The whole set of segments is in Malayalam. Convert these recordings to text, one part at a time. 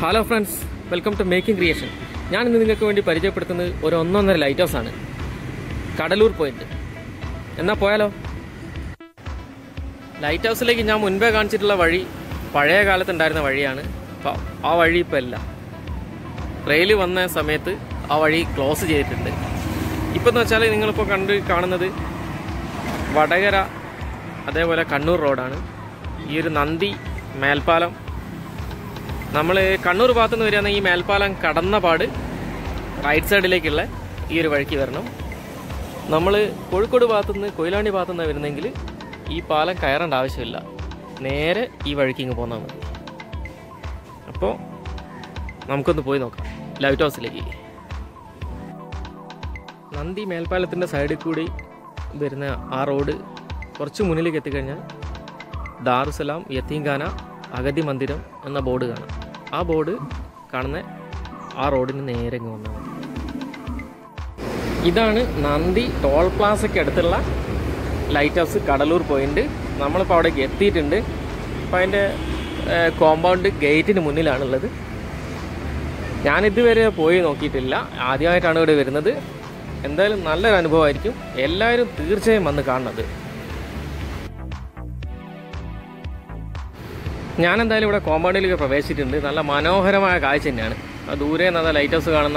Hello friends, welcome to making creation. ഞാനിന്ന് നിങ്ങൾക്ക് വേണ്ടി പരിചയപ്പെടുത്തുന്നത് ഒരു 1.5 ലൈറ്റ് ഹൗസ് ആണ്, കടലൂർ പോയിന്റ്. എന്നാൽ പോയാലോ? ലൈറ്റ് ഹൗസിലേക്ക് ഞാൻ മുൻപേ കാണിച്ചിട്ടുള്ള വഴി പഴയ കാലത്തുണ്ടായിരുന്ന വഴിയാണ്. അപ്പോൾ ആ വഴി ഇപ്പോൾ ഇല്ല. റെയിൽ വന്ന സമയത്ത് ആ വഴി ക്ലോസ് ചെയ്തിട്ടുണ്ട്. ഇപ്പം എന്ന് വെച്ചാൽ നിങ്ങളിപ്പോൾ കാണുന്നത് വടകര അതേപോലെ കണ്ണൂർ റോഡാണ്. ഈ ഒരു നന്ദി മേൽപ്പാലം, നമ്മൾ കണ്ണൂർ ഭാഗത്തു നിന്ന് വരികയാണെങ്കിൽ ഈ മേൽപ്പാലം കടന്ന പാട് റൈറ്റ് സൈഡിലേക്കുള്ള ഈ ഒരു വഴിക്ക് വരണം. നമ്മൾ കോഴിക്കോട് ഭാഗത്തുനിന്ന് കൊയിലാണ്ടി ഭാഗത്തുനിന്ന് വരുന്നെങ്കിൽ ഈ പാലം കയറേണ്ട ആവശ്യമില്ല, നേരെ ഈ വഴിക്ക് ഇങ്ങ് പോന്നാൽ മതി. അപ്പോൾ നമുക്കൊന്ന് പോയി നോക്കാം ലൈറ്റ് ഹൗസിലേക്ക്. നന്ദി മേൽപ്പാലത്തിൻ്റെ സൈഡിൽ കൂടി വരുന്ന ആ റോഡ് കുറച്ച് മുന്നിലേക്ക് എത്തിക്കഴിഞ്ഞാൽ ദാറുസലാം യത്തീംഖാന അഗതി മന്ദിരം എന്ന ബോർഡ് കാണാം. ആ ബോർഡ് കാണുന്ന ആ റോഡിന് നേരെ ഇങ്ങ് വന്നാൽ മതി. ഇതാണ് നന്ദി ടോൾ പ്ലാസയ്ക്ക് അടുത്തുള്ള ലൈറ്റ് ഹൗസ് കടലൂർ പോയിന്റ്. നമ്മളിപ്പോൾ അവിടേക്ക് എത്തിയിട്ടുണ്ട്. അപ്പോൾ അതിൻ്റെ കോമ്പൗണ്ട് ഗേറ്റിന് മുന്നിലാണുള്ളത്. ഞാനിതുവരെ പോയി നോക്കിയിട്ടില്ല, ആദ്യമായിട്ടാണ് ഇവിടെ വരുന്നത്. എന്തായാലും നല്ലൊരു അനുഭവമായിരിക്കും, എല്ലാവരും തീർച്ചയായും വന്ന് കാണുന്നത്. ഞാനെന്തായാലും ഇവിടെ കോമ്പൗണ്ടിലേക്ക് പ്രവേശിച്ചിട്ടുണ്ട്. നല്ല മനോഹരമായ കാഴ്ച തന്നെയാണ്. ആ ദൂരെ നിന്നാ ലൈറ്റ് ഹൗസ് കാണുന്ന.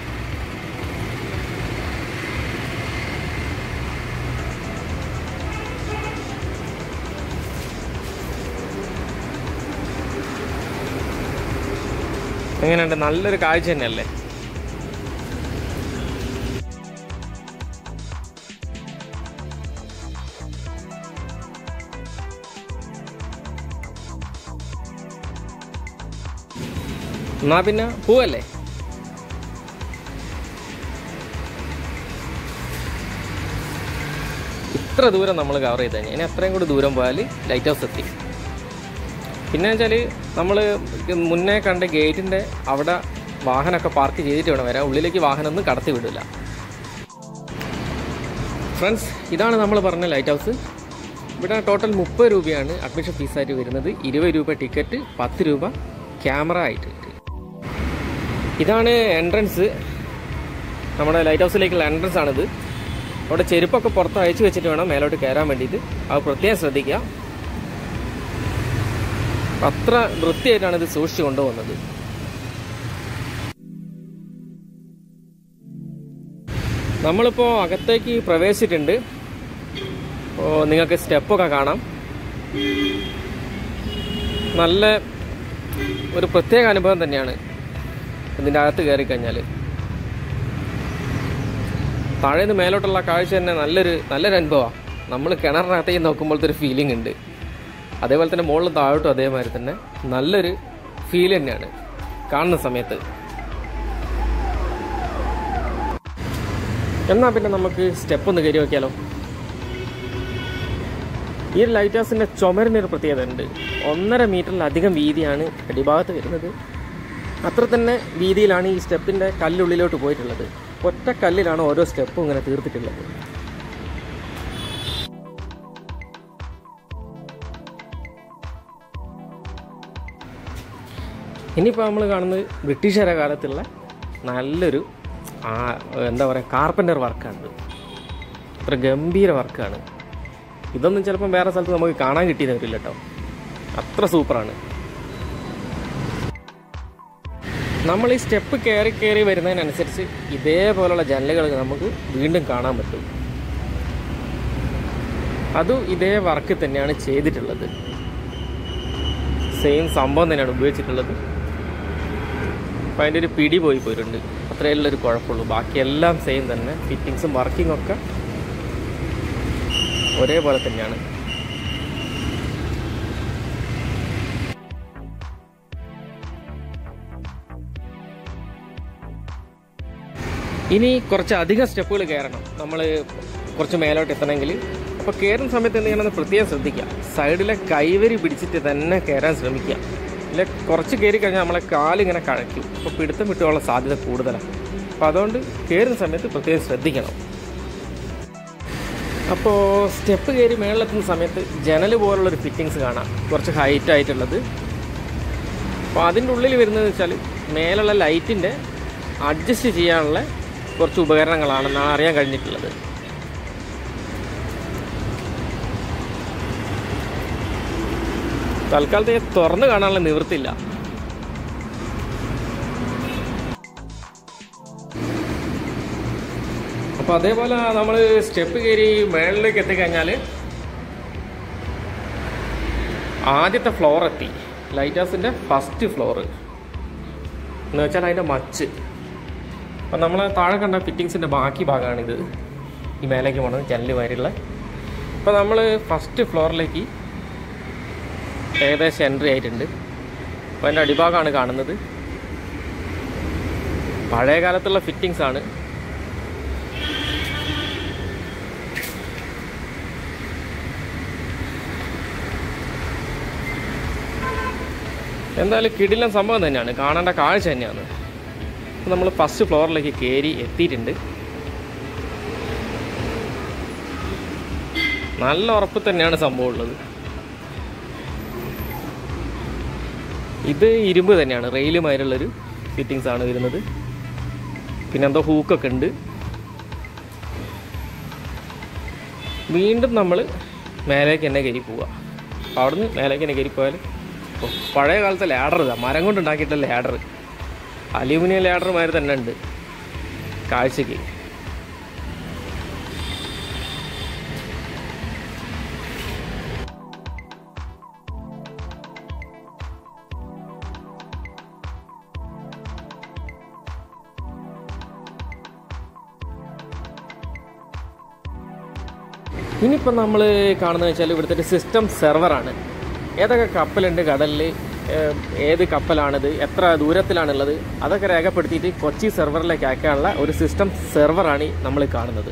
എങ്ങനെയുണ്ട്? നല്ലൊരു കാഴ്ച തന്നെയല്ലേ? എന്നാ പിന്നെ പോവല്ലേ? ഇത്ര ദൂരം നമ്മൾ കവർ ചെയ്ത് കഴിഞ്ഞാൽ ഇനി അത്രയും കൂടി ദൂരം പോയാൽ ലൈറ്റ് ഹൗസ് എത്തി. പിന്നെ വെച്ചാൽ നമ്മൾ മുന്നേ കണ്ട ഗേറ്റിൻ്റെ അവിടെ വാഹനമൊക്കെ പാർക്ക് ചെയ്തിട്ട് വേണം വരാൻ. ഉള്ളിലേക്ക് വാഹനമൊന്നും കടത്തി വിടില്ല. ഫ്രണ്ട്സ്, ഇതാണ് നമ്മൾ പറഞ്ഞ ലൈറ്റ് ഹൗസ്. ഇവിടെ ടോട്ടൽ 30 രൂപയാണ് അഡ്മിഷൻ ഫീസായിട്ട് വരുന്നത്. 20 രൂപ ടിക്കറ്റ്, 10 രൂപ ക്യാമറ ആയിട്ട്. ഇതാണ് എൻട്രൻസ്, നമ്മുടെ ലൈറ്റ് ഹൗസിലേക്കുള്ള എൻട്രൻസ് ആണിത്. അവിടെ ചെരുപ്പൊക്കെ പുറത്ത് അയച്ചു വെച്ചിട്ട് വേണം മേലോട്ട് കയറാൻ വേണ്ടിയിട്ട്. അത് പ്രത്യേകം ശ്രദ്ധിക്കുക. അത്ര വൃത്തിയായിട്ടാണ് ഇത് സൂക്ഷിച്ചു കൊണ്ടുപോകുന്നത്. നമ്മളിപ്പോൾ അകത്തേക്ക് പ്രവേശിച്ചിട്ടുണ്ട്. അപ്പോൾ നിങ്ങൾക്ക് സ്റ്റെപ്പൊക്കെ കാണാം. നല്ല ഒരു പ്രത്യേക അനുഭവം തന്നെയാണ് ഇതിൻ്റെ അകത്ത് കയറി കഴിഞ്ഞാൽ. താഴെ നിന്ന് മേലോട്ടുള്ള കാഴ്ച തന്നെ നല്ലൊരു അനുഭവമാണ്. നമ്മൾ കിണറിനകത്തേക്ക് നോക്കുമ്പോഴത്തെ ഒരു ഫീലിംഗ് ഉണ്ട്. അതേപോലെ തന്നെ മുകളിൽ താഴോട്ടും അതേമാതിരി തന്നെ നല്ലൊരു ഫീൽ തന്നെയാണ് കാണുന്ന സമയത്ത്. എന്നാൽ പിന്നെ നമുക്ക് സ്റ്റെപ്പ് ഒന്ന് കയറി നോക്കിയാലോ? ഈ ലൈറ്റ് ഹൗസിൻ്റെ ചുമരിനൊരു പ്രത്യേകത ഉണ്ട്. 1.5 മീറ്ററിലധികം വീതിയാണ് അടിഭാഗത്ത് വരുന്നത്. അത്ര തന്നെ വീതിയിലാണ് ഈ സ്റ്റെപ്പിൻ്റെ കല്ലുള്ളിലോട്ട് പോയിട്ടുള്ളത്. ഒറ്റ കല്ലിലാണ് ഓരോ സ്റ്റെപ്പും ഇങ്ങനെ തീർത്തിട്ടുള്ളത്. ഇനിയിപ്പോൾ നമ്മൾ കാണുന്നത് ബ്രിട്ടീഷുകാരുടെ കാലത്തുള്ള നല്ലൊരു എന്താ പറയുക, കാർപ്പൻ്റർ വർക്കാണ്. അത്ര ഗംഭീര വർക്കാണ്. ഇതൊന്നും ചിലപ്പം വേറെ സ്ഥലത്ത് നമുക്ക് കാണാൻ കിട്ടിയെന്ന് വരില്ല കേട്ടോ. അത്ര സൂപ്പറാണ്. നമ്മൾ ഈ സ്റ്റെപ്പ് കയറി വരുന്നതിനനുസരിച്ച് ഇതേപോലുള്ള ജനലുകൾ നമുക്ക് വീണ്ടും കാണാൻ പറ്റും. അതും ഇതേ വർക്ക് തന്നെയാണ് ചെയ്തിട്ടുള്ളത്. സെയിം സംഭവം തന്നെയാണ് ഉപയോഗിച്ചിട്ടുള്ളത്. അപ്പം അതിൻ്റെ ഒരു പിടി പോയിട്ടുണ്ട്. അത്രയുള്ളൊരു കുഴപ്പമുള്ളൂ. ബാക്കിയെല്ലാം സെയിം തന്നെ. ഫിറ്റിങ്സും വർക്കിംഗ് ഒക്കെ ഒരേപോലെ തന്നെയാണ്. ഇനി കുറച്ച് അധികം സ്റ്റെപ്പുകൾ കയറണം നമ്മൾ കുറച്ച് മേലോട്ട് എത്തണമെങ്കിൽ. അപ്പോൾ കയറുന്ന സമയത്ത് എന്ത് ചെയ്യണമെന്ന് പ്രത്യേകം ശ്രദ്ധിക്കുക. സൈഡിലെ കൈവരി പിടിച്ചിട്ട് തന്നെ കയറാൻ ശ്രമിക്കുക. ഇല്ല കുറച്ച് കയറി കഴിഞ്ഞാൽ നമ്മളെ കാലിങ്ങനെ കഴയ്ക്കും. അപ്പോൾ പിടുത്തം വിട്ടുള്ള സാധ്യത കൂടുതലാണ്. അപ്പോൾ അതുകൊണ്ട് കയറുന്ന സമയത്ത് പ്രത്യേകം ശ്രദ്ധിക്കണം. അപ്പോൾ സ്റ്റെപ്പ് കയറി മേളിലെത്തുന്ന സമയത്ത് ജനൽ പോലുള്ളൊരു ഫിറ്റിങ്സ് കാണാം, കുറച്ച് ഹൈറ്റ് ആയിട്ടുള്ളത്. അപ്പോൾ അതിൻ്റെ ഉള്ളിൽ വരുന്നത് വെച്ചാൽ മേലുള്ള ലൈറ്റിൻ്റെ അഡ്ജസ്റ്റ് ചെയ്യാനുള്ള കുറച്ച് ഉപകരണങ്ങളാണെന്നാണ് അറിയാൻ കഴിഞ്ഞിട്ടുള്ളത്. തൽക്കാലത്തേക്ക് തുറന്ന് കാണാനുള്ള നിവൃത്തിയില്ല. അപ്പോൾ അതേപോലെ നമ്മൾ സ്റ്റെപ്പ് കയറി മേളിലേക്ക് എത്തിക്കഴിഞ്ഞാൽ ആദ്യത്തെ ഫ്ലോർ എത്തി. ലൈറ്റ് ഹൗസിൻ്റെ ഫസ്റ്റ് ഫ്ലോറ് എന്ന് വെച്ചാൽ അതിൻ്റെ മച്ച്. അപ്പം നമ്മൾ താഴെ കണ്ട ഫിറ്റിങ്സിൻ്റെ ബാക്കി ഭാഗമാണിത്, ഈ മേലേക്ക് പോകണത് ജനല് വരെയുള്ള. അപ്പോൾ നമ്മൾ ഫസ്റ്റ് ഫ്ലോറിലേക്ക് ഏകദേശം എൻട്രി ആയിട്ടുണ്ട്. അപ്പോൾ അതിൻ്റെ അടിഭാഗമാണ് കാണുന്നത്. പഴയ കാലത്തുള്ള ഫിറ്റിങ്സ് ആണ്. എന്തായാലും കിടിലൻ സംഭവം തന്നെയാണ്, കാണേണ്ട കാഴ്ച തന്നെയാണ്. അപ്പോൾ നമ്മൾ ഫസ്റ്റ് ഫ്ലോറിലേക്ക് കയറി എത്തിയിട്ടുണ്ട്. നല്ല ഉറപ്പ് തന്നെയാണ് സംഭവം ഉള്ളത്. ഇത് ഇരുമ്പ് തന്നെയാണ്, റെയിലുമായിട്ടുള്ളൊരു ഫിറ്റിങ്സ് ആണ് വരുന്നത്. പിന്നെ എന്തോ ഹൂക്കൊക്കെ ഉണ്ട്. വീണ്ടും നമ്മൾ മേലേക്ക് തന്നെ കയറി പോവുക. അപ്പോൾ അവിടുന്ന് മേലേക്ക് തന്നെ കയറി പോയാൽ പഴയ കാലത്തെ ലാഡർ, ഇതാ മരം കൊണ്ടുണ്ടാക്കിയിട്ടുള്ള ലാഡർ, അലൂമിനിയം ലാഡറുമാതിരി തന്നെ ഉണ്ട് കാഴ്ചയ്ക്ക്. ഇനിയിപ്പോൾ നമ്മൾ കാണുന്നത് വെച്ചാൽ ഇവിടുത്തെ ഒരു സിസ്റ്റം സെർവറാണ്. ഏതൊക്കെ കപ്പലുണ്ട് കടലിൽ, ഏത് കപ്പലാണിത്, എത്ര ദൂരത്തിലാണുള്ളത്, അതൊക്കെ രേഖപ്പെടുത്തിയിട്ട് കൊച്ചി സെർവറിലേക്ക് അയക്കാനുള്ള ഒരു സിസ്റ്റം സെർവറാണ് നമ്മൾ കാണുന്നത്.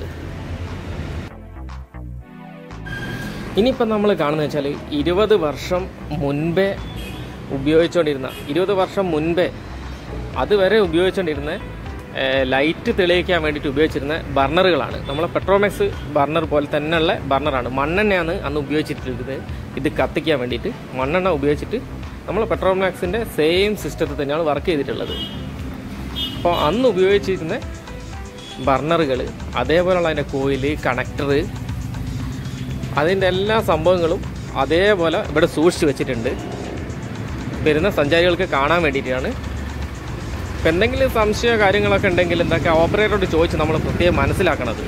ഇനിയിപ്പം നമ്മൾ കാണുന്നത് വെച്ചാൽ 20 വർഷം മുൻപേ ഉപയോഗിച്ചുകൊണ്ടിരുന്ന, 20 വർഷം മുൻപേ അതുവരെ ഉപയോഗിച്ചുകൊണ്ടിരുന്ന ലൈറ്റ് തെളിയിക്കാൻ വേണ്ടിയിട്ട് ഉപയോഗിച്ചിരുന്ന ബർണറുകളാണ്. നമ്മളെ പെട്രോമാക്സ് ബർണർ പോലെ തന്നെയുള്ള ബർണറാണ്. മണ്ണെണ്ണയാണ് അന്ന് ഉപയോഗിച്ചിട്ടുള്ളത് ഇത് കത്തിക്കാൻ വേണ്ടിയിട്ട്. മണ്ണെണ്ണ ഉപയോഗിച്ചിട്ട് നമ്മൾ പെട്രോമാക്സിൻ്റെ സെയിം സിസ്റ്റത്തിൽ തന്നെയാണ് വർക്ക് ചെയ്തിട്ടുള്ളത്. അപ്പോൾ അന്ന് ഉപയോഗിച്ചിരുന്ന ബർണറുകൾ, അതേപോലെയുള്ള അതിൻ്റെ കോയില്, കണക്ടർ, അതിൻ്റെ എല്ലാ സംഭവങ്ങളും അതേപോലെ ഇവിടെ സൂക്ഷിച്ച് വെച്ചിട്ടുണ്ട്. വരുന്ന സഞ്ചാരികൾക്ക് കാണാൻ വേണ്ടിയിട്ടാണ്. ഇപ്പം എന്തെങ്കിലും സംശയ കാര്യങ്ങളൊക്കെ ഉണ്ടെങ്കിൽ എന്തൊക്കെ ഓപ്പറേറ്ററോട് ചോദിച്ച് നമ്മൾ പ്രത്യേകം മനസ്സിലാക്കണത്.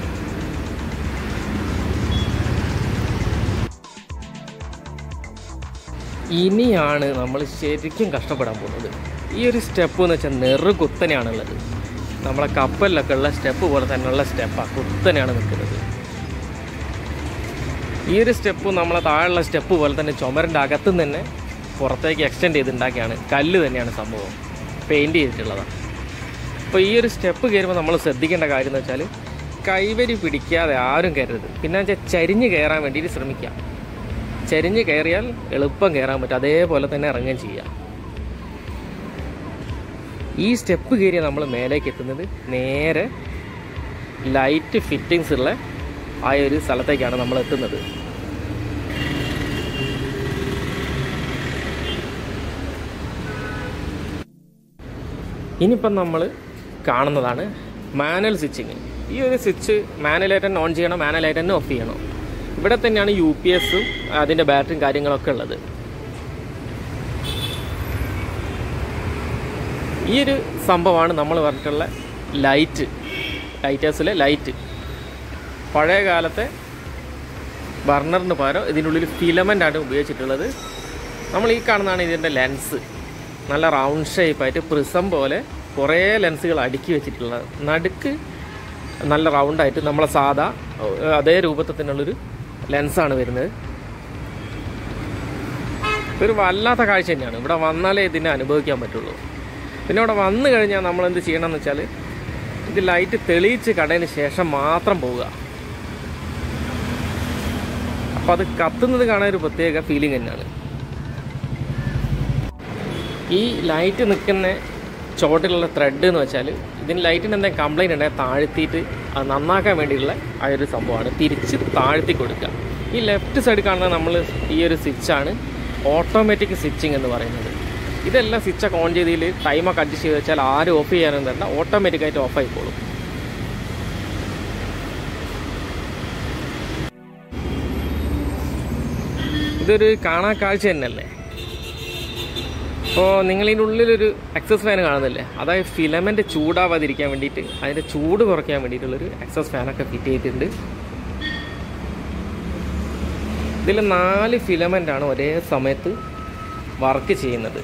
ഇനിയാണ് നമ്മൾ ശരിക്കും കഷ്ടപ്പെടാൻ പോകുന്നത്. ഈ ഒരു സ്റ്റെപ്പ് എന്ന് വെച്ചാൽ നെറുകുത്തനെയാണുള്ളത്. നമ്മളെ കപ്പലിലൊക്കെ ഉള്ള സ്റ്റെപ്പ് പോലെ തന്നെയുള്ള സ്റ്റെപ്പാണ്, കുത്തനെയാണ് നിൽക്കുന്നത്. ഈ ഒരു സ്റ്റെപ്പ് നമ്മളെ താഴെയുള്ള സ്റ്റെപ്പ് പോലെ തന്നെ ചുമരിൻ്റെ അകത്തുനിന്ന് തന്നെ പുറത്തേക്ക് എക്സ്റ്റെൻഡ് ചെയ്തുണ്ടാക്കിയാണ്. കല്ല് തന്നെയാണ് സംഭവം, പെയിൻറ്റ് ചെയ്തിട്ടുള്ളതാണ്. അപ്പോൾ ഈ ഒരു സ്റ്റെപ്പ് കയറുമ്പോൾ നമ്മൾ ശ്രദ്ധിക്കേണ്ട കാര്യം എന്ന് വെച്ചാൽ കൈവരി പിടിക്കാതെ ആരും കയറരുത്. പിന്നെ വെച്ചാൽ ചരിഞ്ഞ് കയറാൻ വേണ്ടിയിട്ട് ശ്രമിക്കാം. ചരിഞ്ഞ് കയറിയാൽ എളുപ്പം കയറാൻ പറ്റും, അതേപോലെ തന്നെ ഇറങ്ങുകയും ചെയ്യാം. ഈ സ്റ്റെപ്പ് കയറി നമ്മൾ മേലേക്ക് എത്തുന്നത് നേരെ ലൈറ്റ് ഫിറ്റിങ്സ് ഉള്ള ആ ഒരു സ്ഥലത്തേക്കാണ് നമ്മൾ എത്തുന്നത്. ഇനിയിപ്പം നമ്മൾ കാണുന്നതാണ് മാനുവൽ സ്വിച്ചിങ്. ഈ ഒരു സ്വിച്ച് മാനുവലായിട്ട് തന്നെ ഓൺ ചെയ്യണം, മാനുവലായിട്ട് തന്നെ ഓഫ് ചെയ്യണം. ഇവിടെ തന്നെയാണ് UPS അതിൻ്റെ ബാറ്ററിയും കാര്യങ്ങളൊക്കെ ഉള്ളത്. ഈ ഒരു സംഭവമാണ് നമ്മൾ പറഞ്ഞിട്ടുള്ള ലൈറ്റ് ഹൗസിലെ ലൈറ്റ്. പഴയ കാലത്തെ ബർണറിന് പകരം ഇതിനുള്ളിൽ ഫിലമെൻ്റാണ് ഉപയോഗിച്ചിട്ടുള്ളത്. നമ്മൾ ഈ കാണുന്നതാണ് ഇതിൻ്റെ ലെൻസ്. നല്ല റൗണ്ട് ഷേപ്പായിട്ട് പ്രിസം പോലെ കുറേ ലെൻസുകൾ അടുക്കി വെച്ചിട്ടുള്ളത്. നടുക്ക് നല്ല റൗണ്ടായിട്ട് നമ്മളെ സാധാ അതേ രൂപത്തിൽ തന്നെയുള്ളൊരു ലെൻസാണ് വരുന്നത്. ഒരു വല്ലാത്ത കാഴ്ച തന്നെയാണ്. ഇവിടെ വന്നാലേ ഇതിനെ അനുഭവിക്കാൻ പറ്റുള്ളൂ. പിന്നെ ഇവിടെ വന്നു കഴിഞ്ഞാൽ നമ്മളെന്ത് ചെയ്യണമെന്ന് വെച്ചാൽ ഇത് ലൈറ്റ് തെളിയിച്ച് കടയിന് ശേഷം മാത്രം പോവുക. അപ്പോൾ അത് കത്തുന്നത് കാണാൻ ഒരു പ്രത്യേക ഫീലിംഗ് തന്നെയാണ്. ഈ ലൈറ്റ് നിൽക്കുന്ന ചോട്ടിലുള്ള ത്രെഡ് എന്ന് വെച്ചാൽ ഇതിന് ലൈറ്റിന് എന്തെങ്കിലും കംപ്ലൈൻറ്റ് ഉണ്ടെങ്കിൽ താഴ്ത്തിയിട്ട് അത് നന്നാക്കാൻ വേണ്ടിയിട്ടുള്ള ആ ഒരു സംഭവമാണ്. തിരിച്ച് താഴ്ത്തി കൊടുക്കുക. ഈ ലെഫ്റ്റ് സൈഡ് കാണുന്ന നമ്മൾ ഈ ഒരു സ്വിച്ചാണ് ഓട്ടോമാറ്റിക് സ്വിച്ചിങ് എന്ന് പറയുന്നത്. ഇതെല്ലാം സ്വിച്ചൊക്കെ ഓൺ ചെയ്തതിൽ ടൈമൊക്കെ അഡ്ജസ്റ്റ് ചെയ്ത് വെച്ചാൽ ആരും ഓഫ് ചെയ്യാനും തന്നെ ഓട്ടോമാറ്റിക്കായിട്ട് ഓഫ് ആയിക്കോളും. ഇതൊരു കാണാൻ കാഴ്ച തന്നെയല്ലേ. അപ്പോൾ നിങ്ങളിതിൻ്റെ ഉള്ളിലൊരു എക്സസ് ഫാൻ കാണുന്നില്ലേ, അതായത് ഫിലമെൻ്റ് ചൂടാവാതിരിക്കാൻ വേണ്ടിയിട്ട്, അതിൻ്റെ ചൂട് കുറയ്ക്കാൻ വേണ്ടിയിട്ടുള്ളൊരു എക്സസ് ഫാനൊക്കെ ഫിറ്റ് ചെയ്തിട്ടുണ്ട്. ഇതിൽ 4 ഫിലമെൻ്റാണ് ഒരേ സമയത്ത് വർക്ക് ചെയ്യുന്നത്.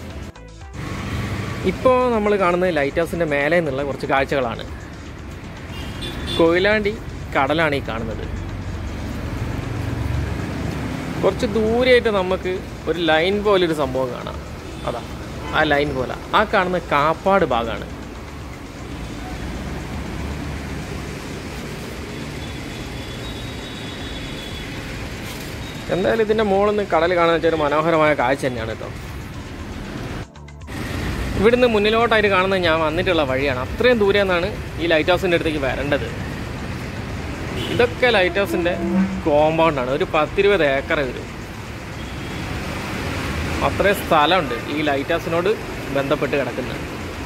ഇപ്പോൾ നമ്മൾ കാണുന്നത് ലൈറ്റ് ഹൗസിൻ്റെ മേലെ നിന്നുള്ള കുറച്ച് കാഴ്ചകളാണ്. കൊയിലാണ്ടി കടലാണ് ഈ കാണുന്നത്. കുറച്ച് ദൂരെയായിട്ട് നമുക്ക് ഒരു ലൈൻ പോലൊരു സംഭവം കാണാം. അതാ ആ ലൈൻ പോലെ ആ കാണുന്ന കാപ്പാട് ഭാഗമാണ്. എന്തായാലും ഇതിൻ്റെ മുകളിൽ നിന്ന് കടൽ കാണാൻ വെച്ചാൽ ഒരു മനോഹരമായ കാഴ്ച തന്നെയാണ് കേട്ടോ. ഇവിടുന്ന് മുന്നിലോട്ടായിട്ട് കാണുന്നത് ഞാൻ വന്നിട്ടുള്ള വഴിയാണ്. അത്രയും ദൂരെ നിന്നാണ് ഈ ലൈറ്റ് ഹൗസിൻ്റെ അടുത്തേക്ക് വരേണ്ടത്. ഇതൊക്കെ ലൈറ്റ് ഹൗസിൻ്റെ കോമ്പൗണ്ടാണ്. ഒരു 10-20 ഏക്കർ വരും. അത്രയും സ്ഥലമുണ്ട് ഈ ലൈറ്റ് ഹൗസിനോട് ബന്ധപ്പെട്ട് കിടക്കുന്നത്.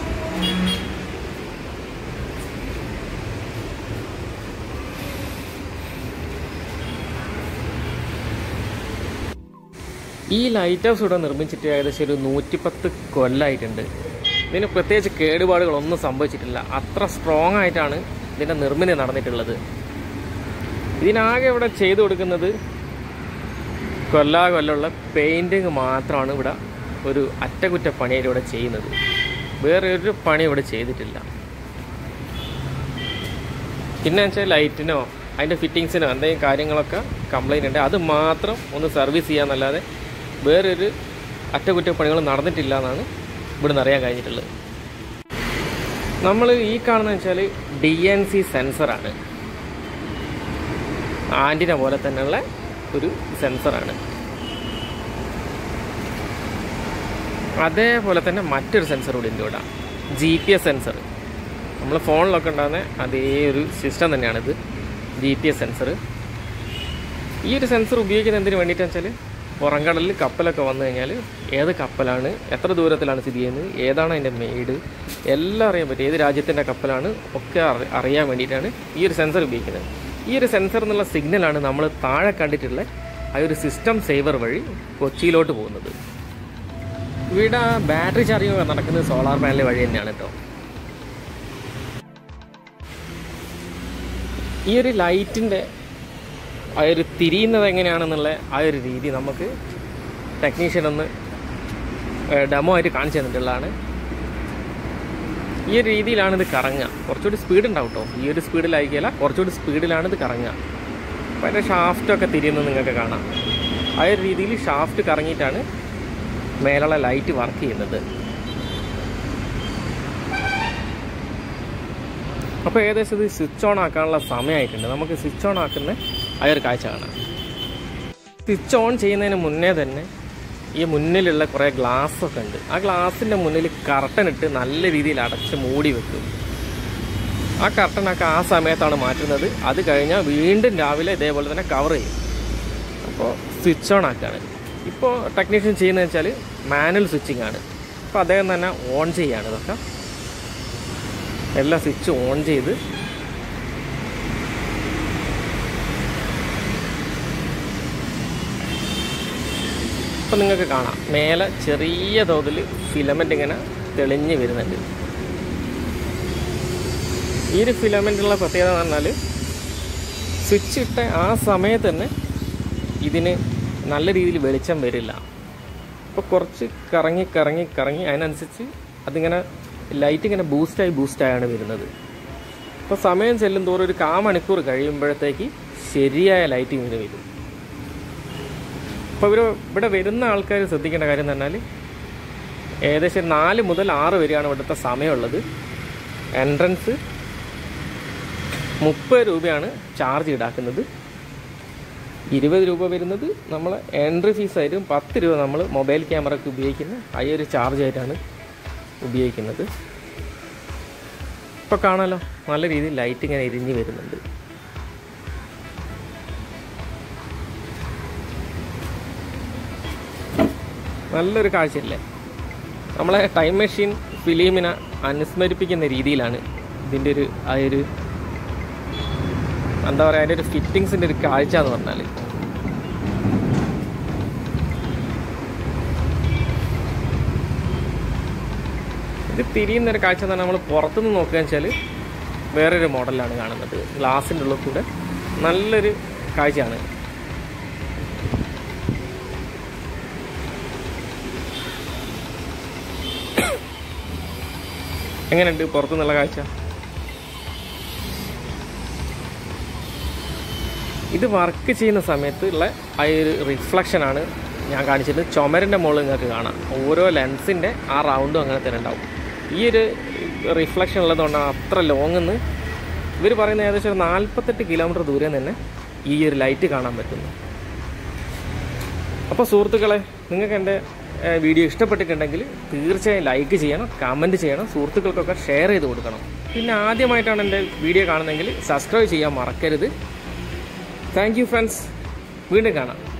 ഈ ലൈറ്റ് ഹൗസ് ഇവിടെ നിർമ്മിച്ചിട്ട് ഏകദേശം ഒരു 110 കൊല്ലമായിട്ടുണ്ട്. ഇതിന് പ്രത്യേകിച്ച് കേടുപാടുകളൊന്നും സംഭവിച്ചിട്ടില്ല. അത്ര സ്ട്രോങ് ആയിട്ടാണ് ഇതിൻ്റെ നിർമ്മിതി നടന്നിട്ടുള്ളത്. ഇതിനാകെ ഇവിടെ ചെയ്തു കൊടുക്കുന്നത് കൊല്ലുള്ള പെയിൻറ്റിങ് മാത്രമാണ് ഇവിടെ ഒരു അറ്റകുറ്റപ്പണിയായിട്ട് ഇവിടെ ചെയ്യുന്നത്. വേറെ ഒരു പണി ഇവിടെ ചെയ്തിട്ടില്ല. പിന്നെ വെച്ചാൽ ലൈറ്റിനോ അതിൻ്റെ ഫിറ്റിങ്സിനോ എന്തെങ്കിലും കാര്യങ്ങളൊക്കെ കംപ്ലൈൻറ്റ് ഉണ്ട്, അത് മാത്രം ഒന്ന് സർവീസ് ചെയ്യാന്നല്ലാതെ വേറൊരു അറ്റകുറ്റപ്പണികൾ നടന്നിട്ടില്ല എന്നാണ് ഇവിടുന്ന് അറിയാൻ കഴിഞ്ഞിട്ടുള്ളത്. നമ്മൾ ഈ കാണുന്നത് വെച്ചാൽ DNC സെൻസറാണ്. ആൻറ്റിന പോലെ തന്നെയുള്ള ഒരു സെൻസറാണ്. അതേപോലെ തന്നെ മറ്റൊരു സെൻസർ കൂടി ഉണ്ട് ഇവിടെ, GPS സെൻസർ. നമ്മൾ ഫോണിലൊക്കെ ഉണ്ടാകുന്ന അതേ ഒരു സിസ്റ്റം തന്നെയാണിത്, GPS സെൻസർ. ഈ ഒരു സെൻസർ ഉപയോഗിക്കുന്നത് എന്തിനു വേണ്ടിയിട്ടാണെന്ന് വെച്ചാൽ പുറംകടലിൽ കപ്പലൊക്കെ വന്നു കഴിഞ്ഞാൽ ഏത് കപ്പലാണ്, എത്ര ദൂരത്തിലാണ് സ്ഥിതി ചെയ്യുന്നത്, ഏതാണ് അതിൻ്റെ മെയ്ഡ്, എല്ലാം അറിയാൻ പറ്റും. ഏത് രാജ്യത്തിൻ്റെ കപ്പലാണ് ഒക്കെ അറിയാൻ വേണ്ടിയിട്ടാണ് ഈ ഒരു സെൻസർ ഉപയോഗിക്കുന്നത്. ഈ ഒരു സെൻസർ എന്നുള്ള സിഗ്നലാണ് നമ്മൾ താഴെ കണ്ടിട്ടുള്ള ആ ഒരു സിസ്റ്റം സേവർ വഴി കൊച്ചിയിലോട്ട് പോകുന്നത്. ഇവിടെ ബാറ്ററി ചാർജിങ് നടക്കുന്നത് സോളാർ പാനൽ വഴി തന്നെയാണ് കേട്ടോ. ഈ ഒരു ലൈറ്റിൻ്റെ ആ ഒരു തിരിയുന്നത് എങ്ങനെയാണെന്നുള്ള ആ ഒരു രീതി നമുക്ക് ടെക്നീഷ്യൻ ഒന്ന് ഡെമോ ആയിട്ട് കാണിച്ചു തന്നിട്ടുള്ളതാണ്. ഈ ഒരു രീതിയിലാണ് ഇത് കറങ്ങുക. കുറച്ചുകൂടി സ്പീഡ് ഉണ്ടാവും കേട്ടോ. ഈ ഒരു സ്പീഡിലായിരിക്കില്ല, കുറച്ചുകൂടി സ്പീഡിലാണ് ഇത് കറങ്ങുക. അപ്പോൾ അതിൻ്റെ ഷാഫ്റ്റൊക്കെ തിരിയുന്നത് നിങ്ങൾക്ക് കാണാം. ആ ഒരു രീതിയിൽ ഷാഫ്റ്റ് കറങ്ങിയിട്ടാണ് മേലുള്ള ലൈറ്റ് വർക്ക് ചെയ്യുന്നത്. അപ്പോൾ ഏകദേശം ഇത് സ്വിച്ച് ഓൺ ആക്കാനുള്ള സമയമായിട്ടുണ്ട്. നമുക്ക് സ്വിച്ച് ഓൺ ആക്കുന്ന ആ ഒരു കാഴ്ച കാണാം. സ്വിച്ച് ഓൺ ചെയ്യുന്നതിന് മുന്നേ തന്നെ ഈ മുന്നിലുള്ള കുറേ ഗ്ലാസ്സൊക്കെ ഉണ്ട്. ആ ഗ്ലാസിൻ്റെ മുന്നിൽ കർട്ടൻ ഇട്ട് നല്ല രീതിയിൽ അടച്ച് മൂടി വെക്കും. ആ കർട്ടനൊക്കെ ആ സമയത്താണ് മാറ്റുന്നത്. അത് കഴിഞ്ഞാൽ വീണ്ടും രാവിലെ ഇതേപോലെ തന്നെ കവർ ചെയ്യും. അപ്പോൾ സ്വിച്ച് ഓൺ ആക്കുകയാണ്. ഇപ്പോൾ ടെക്നീഷ്യൻ ചെയ്യുന്നത് വെച്ചാൽ മാനുവൽ സ്വിച്ചിങ് ആണ്. അപ്പോൾ അദ്ദേഹം തന്നെ ഓൺ ചെയ്യുകയാണ്. ഇതൊക്കെ എല്ലാ സ്വിച്ച് ഓൺ ചെയ്ത് ഇപ്പം നിങ്ങൾക്ക് കാണാം മേലെ ചെറിയ തോതിൽ ഫിലമെൻ്റ് ഇങ്ങനെ തെളിഞ്ഞ് വരുന്നുണ്ട്. ഈ ഒരു ഫിലമെൻ്റുള്ള പ്രത്യേകത എന്ന് പറഞ്ഞാൽ സ്വിച്ച് ഇട്ട ആ സമയത്ത് തന്നെ ഇതിന് നല്ല രീതിയിൽ വെളിച്ചം വരില്ല. അപ്പോൾ കുറച്ച് കറങ്ങി കറങ്ങി കറങ്ങി അതിനനുസരിച്ച് അതിങ്ങനെ ലൈറ്റ് ഇങ്ങനെ ബൂസ്റ്റായാണ് വരുന്നത്. അപ്പോൾ സമയം ചെല്ലും തോറും ഒരു 1/4 മണിക്കൂർ കഴിയുമ്പോഴത്തേക്ക് ശരിയായ ലൈറ്റ് ഇങ്ങനെ വരും. അപ്പോൾ ഇവിടെ വരുന്ന ആൾക്കാർ ശ്രദ്ധിക്കേണ്ട കാര്യം എന്ന് പറഞ്ഞാൽ ഏകദേശം 4 മുതൽ 6 വരെയാണ് ഇവിടുത്തെ സമയമുള്ളത്. എൻട്രൻസ് 30 രൂപയാണ് ചാർജ് ഈടാക്കുന്നത്. 20 രൂപ വരുന്നത് നമ്മൾ എൻട്രി ഫീസായിട്ടും 10 രൂപ നമ്മൾ മൊബൈൽ ക്യാമറയ്ക്ക് ഉപയോഗിക്കുന്ന ആ ഒരു ചാർജായിട്ടാണ് ഉപയോഗിക്കുന്നത്. ഇപ്പോൾ കാണാമല്ലോ നല്ല രീതിയിൽ ലൈറ്റ് ഇങ്ങനെ എരിഞ്ഞ് വരുന്നുണ്ട്. നല്ലൊരു കാഴ്ചയല്ലേ. നമ്മളെ ടൈം മെഷീൻ ഫിലിമിനെ അനുസ്മരിപ്പിക്കുന്ന രീതിയിലാണ് ഇതിൻ്റെ ഒരു എന്താ പറയുക, അതിൻ്റെ ഒരു ഫിറ്റിങ്സിൻ്റെ ഒരു കാഴ്ച എന്ന് പറഞ്ഞാൽ. ഇത് തിരിയുന്നൊരു കാഴ്ച എന്ന് പറഞ്ഞാൽ നമ്മൾ പുറത്തുനിന്ന് നോക്കുകയെന്ന് വെച്ചാൽ വേറൊരു മോഡലാണ് കാണുന്നത്. ഗ്ലാസിൻ്റെ ഉള്ളിൽ കൂടെ നല്ലൊരു കാഴ്ചയാണ്. എങ്ങനെയുണ്ട് പുറത്തുനിന്നുള്ള കാഴ്ച? ഇത് വർക്ക് ചെയ്യുന്ന സമയത്തുള്ള ആ ഒരു റിഫ്ലക്ഷനാണ് ഞാൻ കാണിച്ചത്. ചുമരിൻ്റെ മുകളിൽ നിങ്ങൾക്ക് കാണാം. ഓരോ ലെൻസിൻ്റെ ആ റൗണ്ടും അങ്ങനെ തന്നെ ഉണ്ടാവും. ഈ ഒരു റിഫ്ലക്ഷൻ ഉള്ളതുകൊണ്ടാണ് അത്ര ലോങ്ങെന്ന് ഇവർ പറയുന്നത്. ഏകദേശം ഒരു 48 കിലോമീറ്റർ ദൂരം തന്നെ ഈ ഒരു ലൈറ്റ് കാണാൻ പറ്റുന്നു. അപ്പോൾ സുഹൃത്തുക്കളെ, നിങ്ങൾക്ക് എൻ്റെ വീഡിയോ ഇഷ്ടപ്പെട്ടിട്ടുണ്ടെങ്കിൽ തീർച്ചയായും ലൈക്ക് ചെയ്യണം, കമൻറ്റ് ചെയ്യണം, സുഹൃത്തുക്കൾക്കൊക്കെ ഷെയർ ചെയ്ത് കൊടുക്കണം. പിന്നെ ആദ്യമായിട്ടാണ് എൻ്റെ വീഡിയോ കാണുന്നതെങ്കിൽ സബ്സ്ക്രൈബ് ചെയ്യാൻ മറക്കരുത്. Thank you friends. വീണ്ടും കാണാം.